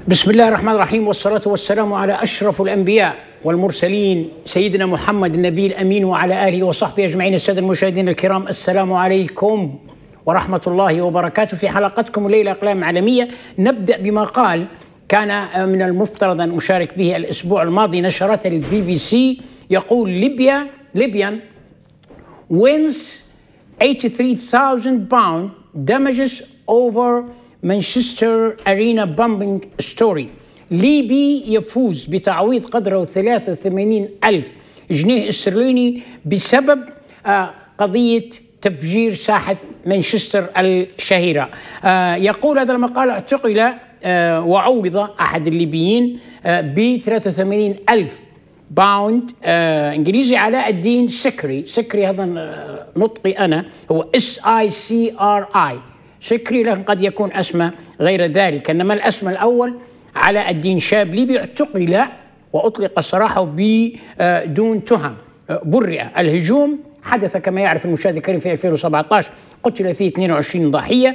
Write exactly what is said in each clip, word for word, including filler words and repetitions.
بسم الله الرحمن الرحيم، والصلاة والسلام على أشرف الأنبياء والمرسلين سيدنا محمد النبي الأمين وعلى آله وصحبه أجمعين. السادة المشاهدين الكرام، السلام عليكم ورحمة الله وبركاته. في حلقتكم الليلة أقلام عالمية، نبدأ بمقال كان من المفترض أن أشارك به الأسبوع الماضي، نشرته البي بي سي، يقول ليبيا Libyan wins eighty-three thousand pound damages over مانشستر أرينا بومبينج ستوري. ليبي يفوز بتعويض قدره ثلاثة وثمانين ألف جنيه استرليني بسبب آه قضية تفجير ساحة مانشستر الشهيرة. آه يقول هذا المقال: اعتقل آه وعوض أحد الليبيين آه ب ثلاثة وثمانين ألف باوند آه انجليزي علاء الدين سكري. سكري هذا آه نطقي أنا، هو اس اي سي ار اي سكري، لكن قد يكون اسمه غير ذلك، انما الاسم الاول علاء الدين، شاب ليبي اعتقل واطلق سراحه بدون تهم. برئ. الهجوم حدث كما يعرف المشاهد الكريم في ألفين وسبعة عشر، قتل فيه اثنين وعشرين ضحيه.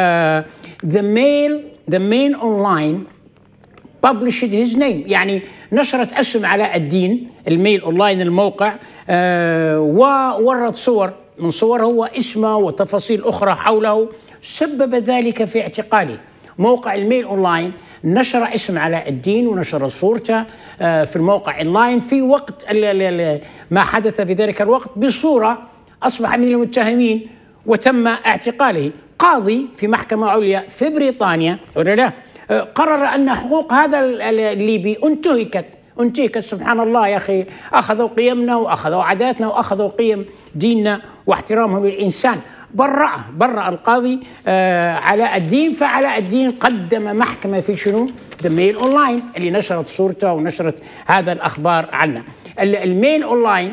ذا ميل ذا مين اونلاين published his name، يعني نشرت اسم علاء الدين، الميل اونلاين الموقع، آه وورد صور من صوره واسمه وتفاصيل اخرى حوله، سبب ذلك في اعتقاله. موقع الميل اونلاين نشر اسم علاء الدين ونشر صورته في الموقع اونلاين في وقت ما حدث في ذلك الوقت بصوره اصبح من المتهمين وتم اعتقاله. قاضي في محكمه عليا في بريطانيا ولا لا قرر ان حقوق هذا الليبي انتهكت انتهكت سبحان الله يا اخي، اخذوا قيمنا واخذوا عاداتنا واخذوا قيم ديننا واحترامهم للانسان. برأ برأ القاضي آه علاء الدين، فعلاء الدين قدم محكمة في شنو؟ ذا ميل اونلاين اللي نشرت صورته ونشرت هذا الأخبار عنه. الميل اونلاين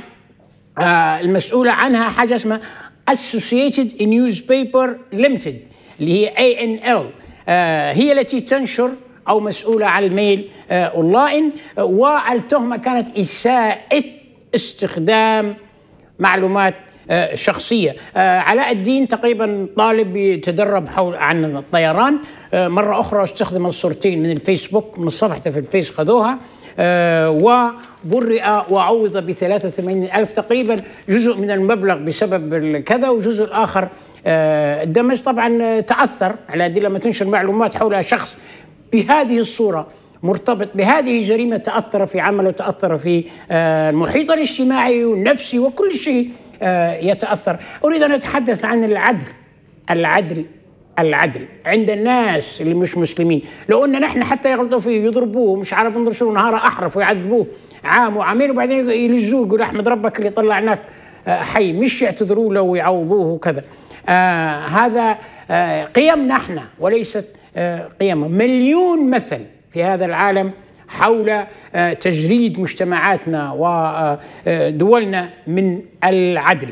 آه المسؤولة عنها حاجة اسمها Associated Newspaper Limited اللي هي إيه إن إل، آه هي التي تنشر أو مسؤولة عن الميل آه اونلاين، آه والتهمة كانت إساءة استخدام معلومات آه شخصية. آه علاء الدين تقريبا طالب يتدرب حول عن الطيران، آه مرة أخرى استخدم الصورتين من الفيسبوك، من صفحته في الفيس خذوها، آه وبرئ وعوض ب ثلاثة وثمانين ألف تقريبا، جزء من المبلغ بسبب كذا وجزء الآخر آه الدمج. طبعا تأثر على دي لما تنشر معلومات حول شخص بهذه الصورة مرتبط بهذه الجريمة، تأثر في عمله وتأثر في آه المحيط الاجتماعي والنفسي وكل شيء يتأثر. أريد أن أتحدث عن العدل العدل العدل عند الناس اللي مش مسلمين. لو أن نحن حتى يغلطوا فيه يضربوه مش عارف ينظر شو نهار أحرف ويعذبوه عام وعامين وبعدين يلزوه يقول أحمد ربك اللي طلعناك حي، مش يعتذروا له ويعوضوه وكذا. آه هذا آه قيمنا احنا وليست آه قيمهم. مليون مثل في هذا العالم حول تجريد مجتمعاتنا ودولنا من العدل.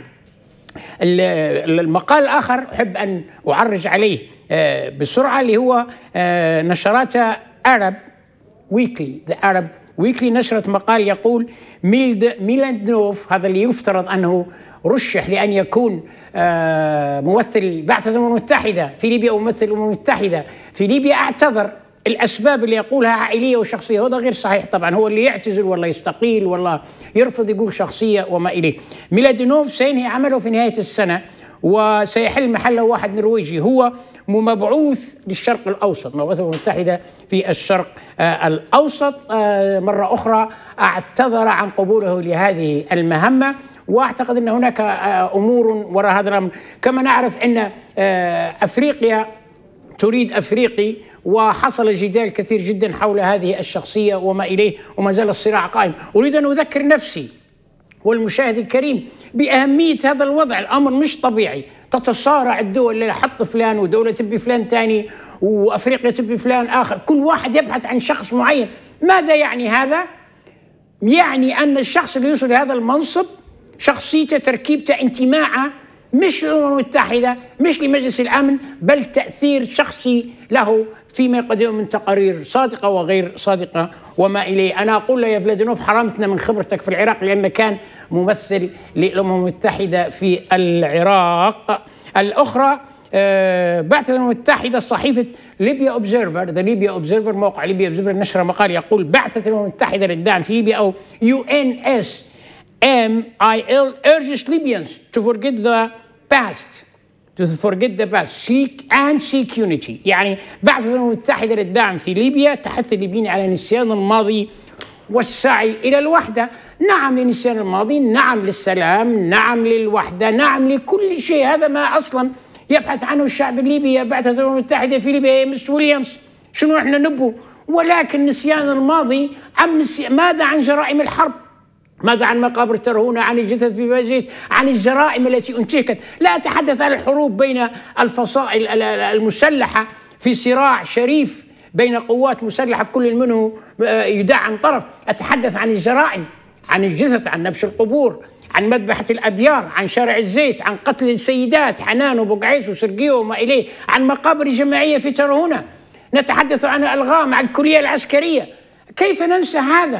المقال الآخر أحب أن أعرج عليه بسرعة، اللي هو نشرات Arab Weekly. The Arab Weekly نشرت مقال يقول ميلادنوف، هذا اللي يفترض أنه رشح لأن يكون ممثل البعثة الأمم المتحدة في ليبيا أو ممثل الأمم المتحدة في ليبيا، اعتذر. الأسباب اللي يقولها عائلية وشخصية، هذا غير صحيح طبعا، هو اللي يعتزل ولا يستقيل ولا يرفض يقول شخصية وما إليه. ميلادنوف سينهي عمله في نهاية السنة وسيحل محله واحد نرويجي، هو مبعوث للشرق الأوسط، مبعوث الأمم المتحدة في الشرق آه الأوسط. آه مرة أخرى اعتذر عن قبوله لهذه المهمة، وأعتقد أن هناك آه أمور وراء هذا الأمر. كما نعرف أن آه أفريقيا تريد أفريقي، وحصل جدال كثير جدا حول هذه الشخصية وما إليه، وما زال الصراع قائم. أريد أن أذكر نفسي والمشاهد الكريم بأهمية هذا الوضع. الأمر مش طبيعي، تتصارع الدول اللي حط فلان ودولة تبي فلان تاني وأفريقيا تبي فلان آخر، كل واحد يبحث عن شخص معين. ماذا يعني هذا؟ يعني أن الشخص اللي يوصل لهذا المنصب شخصيته، تركيبته، انتماعه مش للأمم المتحدة، مش لمجلس الأمن، بل تأثير شخصي له فيما يقدمه من تقارير صادقة وغير صادقة وما إليه. أنا أقول له يا فلادينوف حرمتنا من خبرتك في العراق، لأنه كان ممثل للأمم المتحدة في العراق. الأخرى بعثة المتحدة صحيفة ليبيا أوبزيرفر، ذا ليبيا أوبزيرفر، موقع ليبيا أوبزيرفر، نشر مقال يقول بعثة الأمم المتحدة للدعم في ليبيا أو يو إن إس إم آي إل urges Libyans to forget the past to forget the past seek and seek unity. يعني بعثة الأمم المتحدة للدعم في ليبيا تحث الليبيين على نسيان الماضي والسعي إلى الوحدة. نعم لنسيان الماضي، نعم للسلام، نعم للوحدة، نعم لكل شيء. هذا ما أصلا يبحث عنه الشعب الليبي. يا بعثة الأمم المتحدة في ليبيا يا مس ويليامز شنو احنا نبو؟ ولكن نسيان الماضي عن نسي... ماذا عن جرائم الحرب؟ ماذا عن مقابر ترهونة؟ عن الجثث في بازيت؟ عن الجرائم التي انتهكت؟ لا أتحدث عن الحروب بين الفصائل المسلحة في صراع شريف بين قوات مسلحة كل منه يدعم طرف. أتحدث عن الجرائم، عن الجثث، عن نبش القبور، عن مذبحة الأبيار، عن شارع الزيت، عن قتل السيدات حنان وبقعيس وسرقيو وما إليه، عن مقابر جماعية في ترهونة. نتحدث عن الألغام، عن الكلية العسكرية. كيف ننسى هذا؟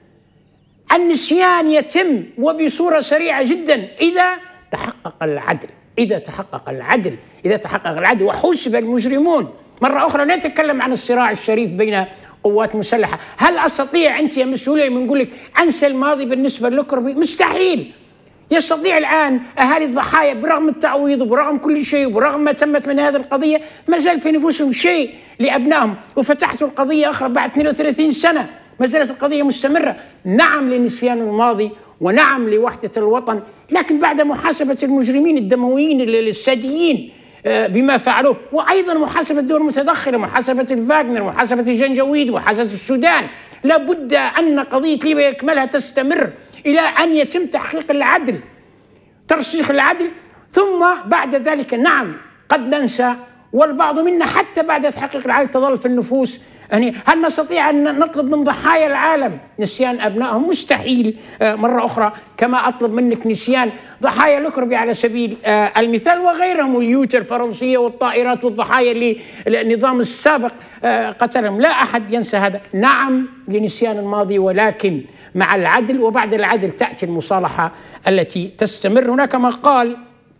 النسيان يتم وبصورة سريعة جدا إذا تحقق العدل، إذا تحقق العدل، إذا تحقق العدل وحوسب المجرمون. مرة أخرى لا نتكلم عن الصراع الشريف بين قوات مسلحة. هل أستطيع أنت يا مسؤولية من نقول لك أنسى الماضي بالنسبة للكربي؟ مستحيل. يستطيع الآن أهالي الضحايا برغم التعويض وبرغم كل شيء وبرغم ما تمت من هذه القضية ما زال في نفوسهم شيء لأبنائهم، وفتحتوا القضية أخرى بعد اثنين وثلاثين سنة ما زالت القضية مستمرة. نعم لنسيان الماضي ونعم لوحدة الوطن، لكن بعد محاسبة المجرمين الدمويين الساديين بما فعلوه، وأيضا محاسبة الدول المتدخلة، محاسبة الفاغنر، محاسبة الجنجويد، محاسبة السودان. لابد أن قضية ليبيا يكملها تستمر إلى أن يتم تحقيق العدل، ترسيخ العدل، ثم بعد ذلك نعم قد ننسى، والبعض منا حتى بعد تحقيق العدل تظل في النفوس. يعني هل نستطيع أن نطلب من ضحايا العالم نسيان أبنائهم؟ مستحيل. مرة أخرى كما أطلب منك نسيان ضحايا الكربي على سبيل المثال وغيرهم، اليوت الفرنسية والطائرات والضحايا اللي النظام السابق قتلهم. لا أحد ينسى هذا. نعم لنسيان الماضي ولكن مع العدل، وبعد العدل تأتي المصالحة التي تستمر. هناك مقال،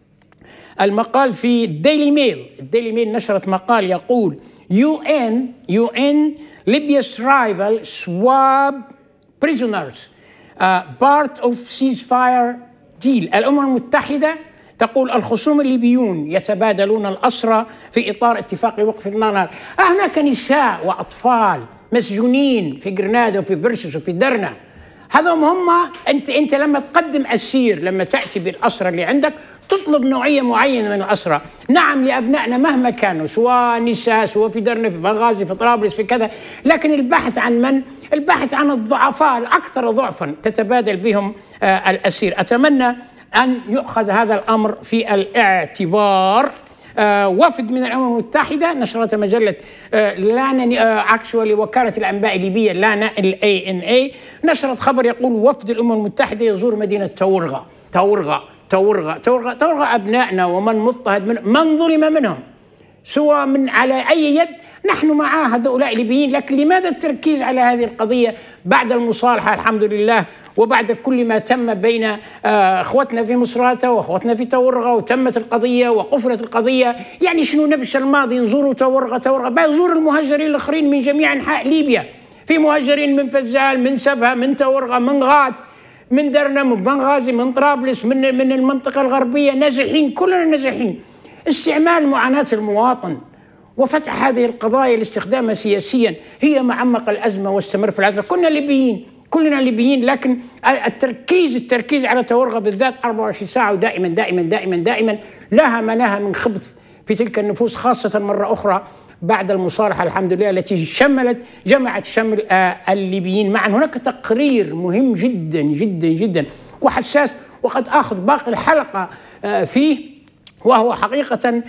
المقال في الديلي ميل، الديلي ميل نشرت مقال يقول يو إن يو إن Libya's rival swap prisoners uh, part of ceasefire deal. الأمم المتحدة تقول الخصوم الليبيون يتبادلون الأسرى في إطار اتفاق وقف النار. هناك نساء وأطفال مسجونين في جرناطة وفي برسس وفي درنا. هذهم هم. أنت أنت لما تقدم أسير، لما تأتي بالأسرى اللي عندك تطلب نوعية معينة من الأسرى. نعم لأبنائنا مهما كانوا، سواء نساء، سواء في درنا، في بنغازي، في طرابلس، في كذا، لكن البحث عن من؟ البحث عن الضعفاء الأكثر ضعفا تتبادل بهم آه الأسير. أتمنى أن يؤخذ هذا الأمر في الاعتبار. آه وفد من الأمم المتحدة نشرت مجلة آه لانا اكشوالي آه وكالة الأنباء الليبية لانا الاي ان اي نشرت خبر يقول وفد الأمم المتحدة يزور مدينة تورغا. تورغا تورغا تورغا تورغا أبنائنا ومن مضطهد من من ظلم منهم سواء من على أي يد. نحن مع هؤلاء الليبيين، لكن لماذا التركيز على هذه القضية بعد المصالحة الحمد لله، وبعد كل ما تم بين اخوتنا في مصراتة واخوتنا في تورغا، وتمت القضية وقفلت القضية؟ يعني شنو نبش الماضي نزوروا تورغا تورغا بنزور المهجرين الاخرين من جميع انحاء ليبيا. في مهجرين من فزال، من سبها، من تورغا، من غاد، من درنا، من بنغازي، من طرابلس، من من المنطقة الغربية، نازحين، كلنا نازحين. استعمال معاناة المواطن وفتح هذه القضايا لاستخدامها سياسيا هي ما عمق الأزمة واستمر في الأزمة. كنا ليبيين، كلنا ليبيين، لكن التركيز التركيز على تورغا بالذات أربعة وعشرين ساعة ودائما دائما دائما دائما لها ما لها من خبث في تلك النفوس، خاصة مرة أخرى بعد المصالحة الحمد لله التي شملت جمعت شمل الليبيين معا. هناك تقرير مهم جدا جدا جدا وحساس وقد آخذ باقي الحلقة فيه، وهو حقيقة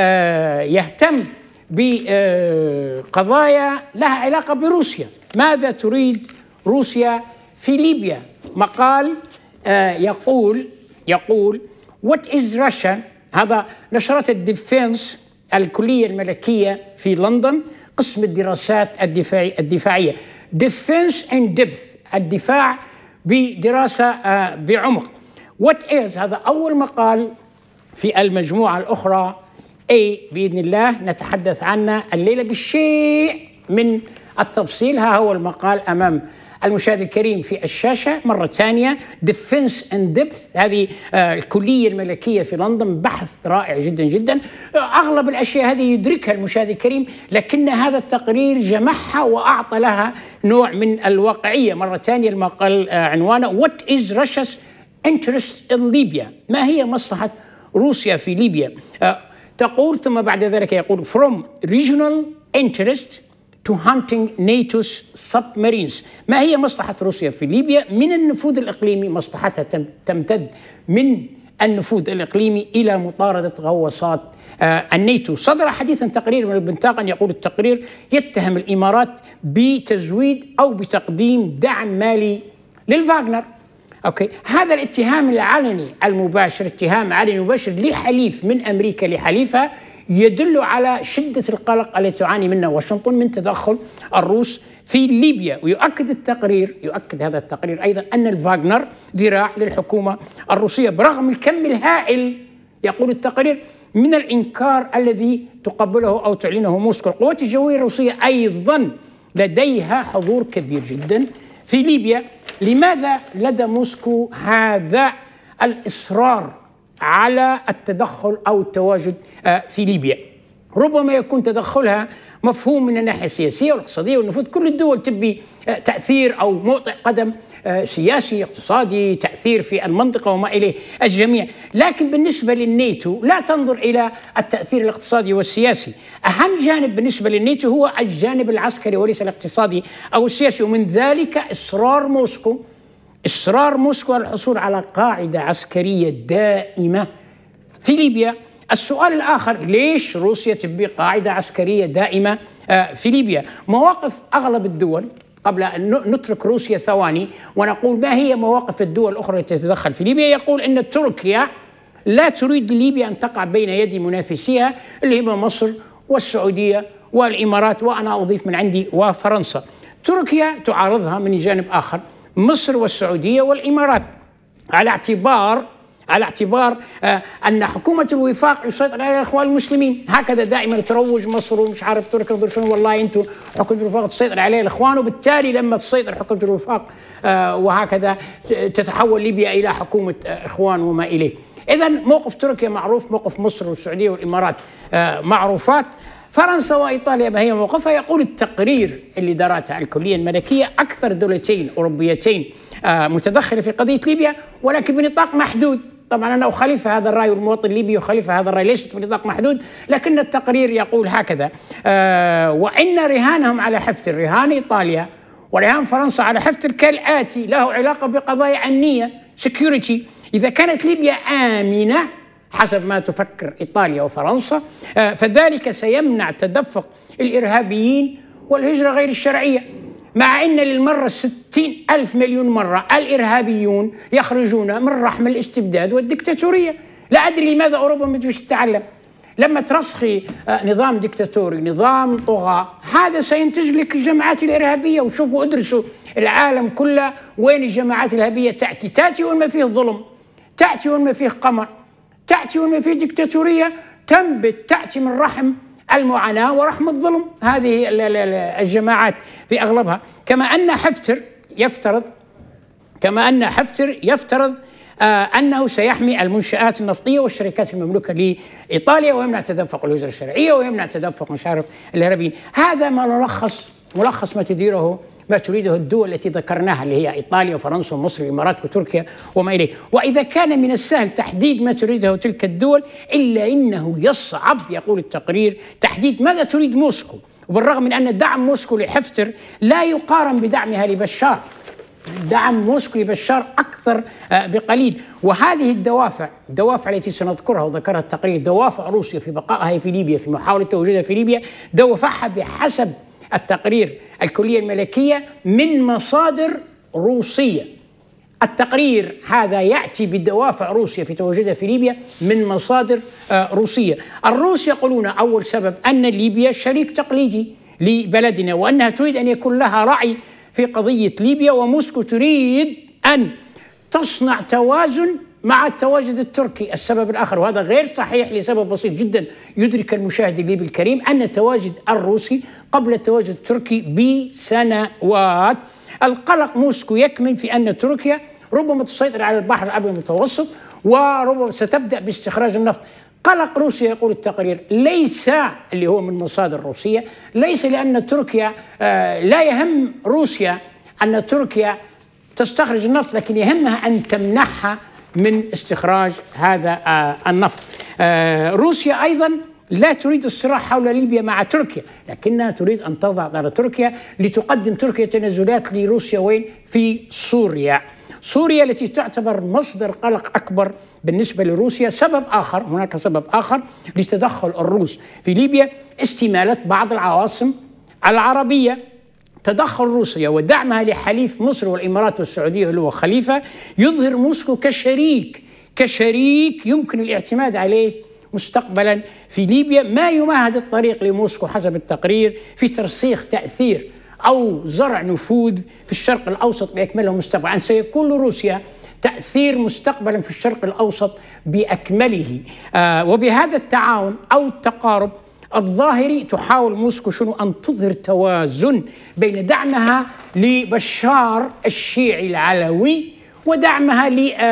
يهتم بقضايا لها علاقة بروسيا. ماذا تريد روسيا في ليبيا؟ مقال يقول يقول What is Russia. هذا نشرت الديفنس الكلية الملكية في لندن، قسم الدراسات الدفاعي الدفاعية Defense in Depth، الدفاع بدراسة بعمق. What is، هذا أول مقال في المجموعة الأخرى أي بإذن الله نتحدث عنه الليلة بالشيء من التفصيل. ها هو المقال أمام المشاهد الكريم في الشاشة مرة ثانية. Defense and Depth، هذه الكلية الملكية في لندن، بحث رائع جدا جدا. أغلب الأشياء هذه يدركها المشاهد الكريم، لكن هذا التقرير جمعها وأعطى لها نوع من الواقعية. مرة ثانية المقال عنوانه What is Russia's interest in Libya؟ ما هي مصلحة روسيا في ليبيا؟ تقول ثم بعد ذلك يقول From regional interest to hunting NATO's submarines. ما هي مصلحة روسيا في ليبيا؟ من النفوذ الإقليمي، مصلحتها تمتد من النفوذ الإقليمي إلى مطاردة غواصات آه الناتو. صدر حديثا تقرير من البنتاغون يقول التقرير يتهم الإمارات بتزويد أو بتقديم دعم مالي للفاغنر. أوكي، هذا الاتهام العلني المباشر، اتهام علني مباشر لحليف من أمريكا لحليفها، يدل على شدة القلق التي تعاني منه واشنطن من تدخل الروس في ليبيا. ويؤكد التقرير يؤكد هذا التقرير أيضا أن الفاغنر ذراع للحكومة الروسية برغم الكم الهائل، يقول التقرير، من الإنكار الذي تقبله أو تعلنه موسكو. القوات الجوية الروسية أيضا لديها حضور كبير جدا في ليبيا. لماذا لدى موسكو هذا الإصرار على التدخل أو التواجد في ليبيا؟ ربما يكون تدخلها مفهوم من الناحية السياسية والاقتصادية والنفوذ. كل الدول تبي تأثير أو موطئ قدم سياسي اقتصادي، تأثير في المنطقة وما إليه الجميع. لكن بالنسبة للناتو لا تنظر إلى التأثير الاقتصادي والسياسي. أهم جانب بالنسبة للناتو هو الجانب العسكري وليس الاقتصادي أو السياسي، ومن ذلك إصرار موسكو إصرار موسكو على الحصول على قاعدة عسكرية دائمة في ليبيا. السؤال الآخر، ليش روسيا تبي قاعدة عسكرية دائمة في ليبيا؟ مواقف أغلب الدول، قبل أن نترك روسيا ثواني ونقول ما هي مواقف الدول الأخرى التي تتدخل في ليبيا، يقول أن تركيا لا تريد ليبيا أن تقع بين يدي منافسيها اللي هم مصر والسعودية والإمارات، وأنا أضيف من عندي وفرنسا. تركيا تعارضها من جانب آخر مصر والسعودية والإمارات، على اعتبار على اعتبار آه أن حكومة الوفاق يسيطر على الإخوان المسلمين. هكذا دائما تروج مصر ومش عارف تركيا شنو، والله أنتم حكومة الوفاق تسيطر عليه الإخوان، وبالتالي لما تسيطر حكومة الوفاق آه وهكذا تتحول ليبيا إلى حكومة آه إخوان وما إليه. إذا موقف تركيا معروف، موقف مصر والسعودية والإمارات آه معروفات. فرنسا وإيطاليا ما هي موقفها؟ يقول التقرير اللي دارتها الكلية الملكية أكثر دولتين أوروبيتين آه متدخلة في قضية ليبيا ولكن بنطاق محدود. طبعا أنا أخالف هذا الرأي والمواطن الليبي يخالف هذا الرأي، ليست بنطاق محدود، لكن التقرير يقول هكذا آه وإن رهانهم على حفتر، رهان إيطاليا ورهان فرنسا على حفتر كالآتي، له علاقة بقضايا أمنية security. إذا كانت ليبيا آمنة حسب ما تفكر إيطاليا وفرنسا آه فذلك سيمنع تدفق الإرهابيين والهجرة غير الشرعية، مع أن للمرة ستين ألف مليون مرة الإرهابيون يخرجون من رحم الاستبداد والدكتاتورية. لا أدري لماذا أوروبا ما تبيش تتعلم. لما ترسخي نظام دكتاتوري، نظام طغاة، هذا سينتج لك الجماعات الإرهابية. وشوفوا ادرسوا العالم كله وين الجماعات الإرهابية تأتي تأتي وين ما فيه ظلم، تأتي وين ما فيه قمع، تأتي وين ما فيه دكتاتورية، تنبت تأتي من رحم المعاناة ورحم الظلم. هذه الجماعات في أغلبها. كما أن حفتر يفترض كما أن حفتر يفترض آه أنه سيحمي المنشآت النفطية والشركات المملوكة لإيطاليا ويمنع تدفق الهجرة الشرعية ويمنع تدفق مشارف الإرهابيين. هذا ما ملخص ملخص ما تديره ما تريده الدول التي ذكرناها اللي هي إيطاليا وفرنسا ومصر والإمارات وتركيا وما إليه. وإذا كان من السهل تحديد ما تريده تلك الدول، إلا إنه يصعب، يقول التقرير، تحديد ماذا تريد موسكو. وبالرغم من أن دعم موسكو لحفتر لا يقارن بدعمها لبشار، دعم موسكو لبشار أكثر بقليل. وهذه الدوافع الدوافع التي سنذكرها وذكرها التقرير، دوافع روسيا في بقائها في ليبيا، في محاولة تواجدها في ليبيا، دوافعها بحسب التقرير الكلية الملكية من مصادر روسية. التقرير هذا يأتي بدوافع روسيا في تواجدها في ليبيا من مصادر روسية. الروس يقولون أول سبب أن ليبيا شريك تقليدي لبلدنا، وأنها تريد أن يكون لها رأي في قضية ليبيا، وموسكو تريد أن تصنع توازن مع التواجد التركي. السبب الآخر، وهذا غير صحيح لسبب بسيط جدا يدرك المشاهد الليبي الكريم، أن التواجد الروسي قبل التواجد التركي بسنوات. القلق موسكو يكمن في أن تركيا ربما تسيطر على البحر الأبيض المتوسط وربما ستبدأ باستخراج النفط. قلق روسيا يقول التقرير ليس اللي هو من مصادر روسية، ليس لأن تركيا آه لا يهم روسيا أن تركيا تستخرج النفط، لكن يهمها أن تمنحها من استخراج هذا آه النفط. آه روسيا أيضا لا تريد الصراع حول ليبيا مع تركيا، لكنها تريد أن تضغط على تركيا لتقدم تركيا تنازلات لروسيا وين؟ في سوريا. سوريا التي تعتبر مصدر قلق أكبر بالنسبة لروسيا. سبب آخر، هناك سبب آخر لتدخل الروس في ليبيا، استمالة بعض العواصم العربية. تدخل روسيا ودعمها لحليف مصر والإمارات والسعودية اللي هو خليفة يظهر موسكو كشريك كشريك يمكن الاعتماد عليه مستقبلا في ليبيا، ما يمهد الطريق لموسكو حسب التقرير في ترسيخ تأثير أو زرع نفوذ في الشرق الأوسط بأكمله مستقبلا. أن سيكون لروسيا تأثير مستقبلا في الشرق الأوسط بأكمله. آه وبهذا التعاون أو التقارب الظاهري تحاول موسكو شنو؟ أن تظهر توازن بين دعمها لبشار الشيعي العلوي ودعمها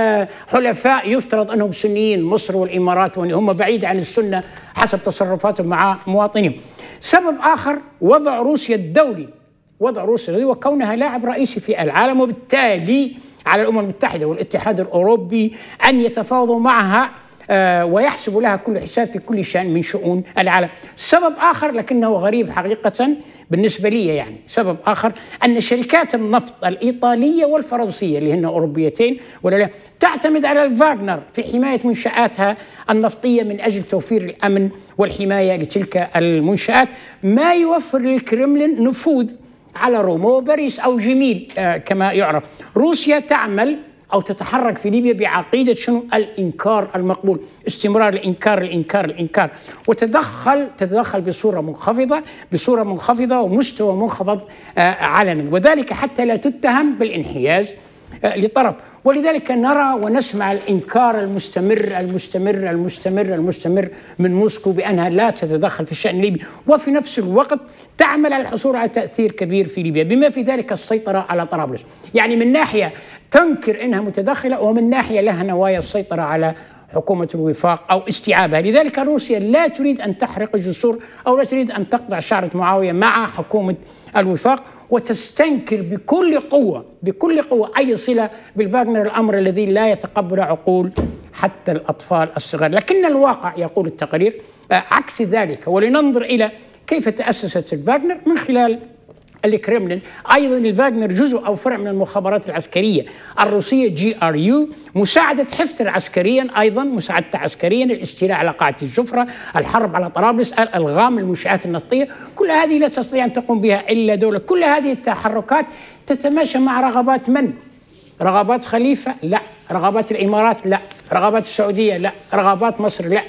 لحلفاء يفترض أنهم سنيين، مصر والإمارات، وهم بعيد عن السنة حسب تصرفاتهم مع مواطنين. سبب آخر وضع روسيا الدولي، وضع روسيا الدولي وكونها لاعب رئيسي في العالم، وبالتالي على الأمم المتحدة والاتحاد الأوروبي أن يتفاوضوا معها آه ويحسب لها كل حساب في كل شأن من شؤون العالم. سبب آخر لكنه غريب حقيقة بالنسبة لي، يعني سبب آخر أن شركات النفط الإيطالية والفرنسية اللي هن أوروبيتين ولا لا تعتمد على الفاغنر في حماية منشآتها النفطية من أجل توفير الأمن والحماية لتلك المنشآت، ما يوفر للكرملين نفوذ على روما وباريس أو جميل آه كما يعرف. روسيا تعمل أو تتحرك في ليبيا بعقيدة شنو؟ الإنكار المقبول، استمرار الإنكار الإنكار الإنكار، وتدخل تتدخل بصورة منخفضة بصورة منخفضة ومستوى منخفض آه علنا، وذلك حتى لا تتهم بالانحياز آه لطرف. ولذلك نرى ونسمع الإنكار المستمر المستمر المستمر المستمر من موسكو بأنها لا تتدخل في الشأن الليبي، وفي نفس الوقت تعمل على الحصول على تأثير كبير في ليبيا، بما في ذلك السيطرة على طرابلس. يعني من ناحية تنكر أنها متدخلة، ومن ناحية لها نوايا السيطرة على حكومة الوفاق أو استيعابها. لذلك روسيا لا تريد أن تحرق الجسور أو لا تريد أن تقطع شعرة معاوية مع حكومة الوفاق، وتستنكر بكل قوة بكل قوة أي صلة بالفاغنر، الأمر الذي لا يتقبل عقول حتى الأطفال الصغار. لكن الواقع يقول التقرير عكس ذلك، ولننظر إلى كيف تأسست الفاغنر من خلال الكرملين. أيضا الفاغنر جزء أو فرع من المخابرات العسكرية الروسية جي آر يو، مساعدة حفتر عسكريا، أيضا مساعدة عسكريا، الاستيلاء على قاعة الجفرة، الحرب على طرابلس، الألغام، المنشآت النفطية، كل هذه لا تستطيع أن تقوم بها إلا دولة. كل هذه التحركات تتماشى مع رغبات من؟ رغبات خليفة؟ لا. رغبات الإمارات؟ لا. رغبات السعودية؟ لا. رغبات مصر؟ لا.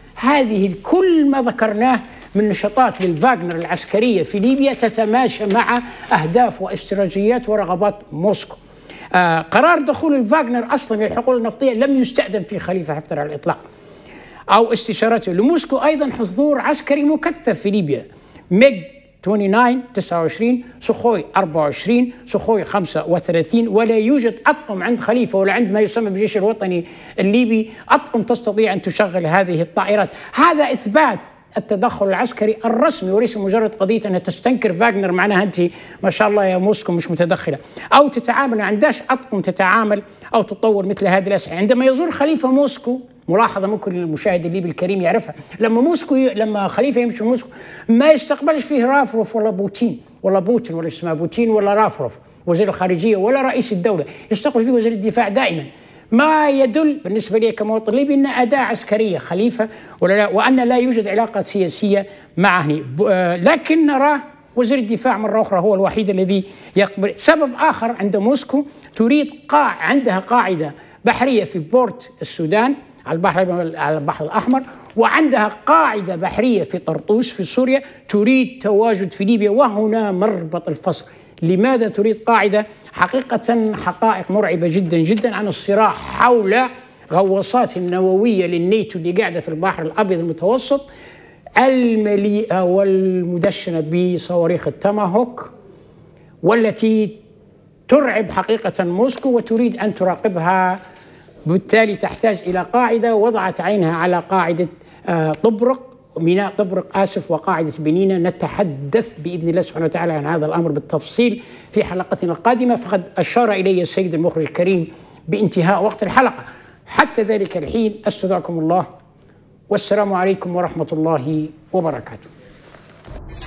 هذه كل ما ذكرناه من نشاطات للفاغنر العسكرية في ليبيا تتماشى مع أهداف واستراتيجيات ورغبات موسكو. آه قرار دخول الفاغنر أصلا للحقول النفطية لم يستأذن في خليفة حفتر على الإطلاق أو استشارته. لموسكو أيضا حضور عسكري مكثف في ليبيا، ميج تسعة وعشرين، سخوي أربعة وعشرين، سخوي خمسة وثلاثين، ولا يوجد أطقم عند خليفة ولا عند ما يسمى بالجيش الوطني الليبي أطقم تستطيع أن تشغل هذه الطائرات. هذا إثبات التدخل العسكري الرسمي وليس مجرد قضية أنها تستنكر فاغنر معناها أنت ما شاء الله يا موسكو مش متدخلة أو تتعامل، ما عندهاش أطقم تتعامل أو تطور مثل هذه الأسلحة. عندما يزور خليفة موسكو، ملاحظة ممكن المشاهد الليبي الكريم يعرفها، لما موسكو ي... لما خليفة يمشي موسكو ما يستقبلش فيه رافروف ولا بوتين ولا بوتين ولا اسمه بوتين ولا رافروف وزير الخارجية ولا رئيس الدولة، يستقبل فيه وزير الدفاع دائما، ما يدل بالنسبة لي كمواطن ليبي أن أداة عسكرية خليفة ولا لا، وأن لا يوجد علاقة سياسية معه. لكن نراه وزير الدفاع مرة أخرى هو الوحيد الذي يقبل. سبب آخر عند موسكو تريد قاع عندها قاعدة بحرية في بورت السودان على البحر على البحر الأحمر، وعندها قاعدة بحرية في طرطوس في سوريا، تريد تواجد في ليبيا، وهنا مربط الفصل. لماذا تريد قاعدة؟ حقيقة حقائق مرعبة جدا جدا عن الصراع حول الغواصات النووية للناتو اللي قاعدة في البحر الأبيض المتوسط المليئة والمدشنة بصواريخ التاماهوك، والتي ترعب حقيقة موسكو وتريد أن تراقبها، بالتالي تحتاج إلى قاعدة. وضعت عينها على قاعدة طبرق، ميناء طبرق آسف، وقاعدة بنينة. نتحدث بإذن الله سبحانه وتعالى عن هذا الأمر بالتفصيل في حلقتنا القادمة. فقد أشار إلي السيد المخرج الكريم بانتهاء وقت الحلقة. حتى ذلك الحين أستودعكم الله، والسلام عليكم ورحمة الله وبركاته.